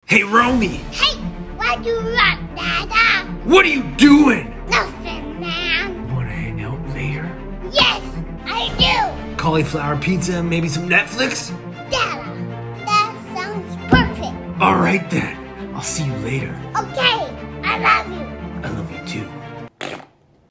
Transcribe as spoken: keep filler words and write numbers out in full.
Hey, Romeo! Hey, why'd you run, Dada? What are you doing? Nothing, man. Wanna hang out later? Yes, I do. Cauliflower pizza, maybe some Netflix? Dada, that sounds perfect. Alright then, I'll see you later. Okay, I love you. I love you too.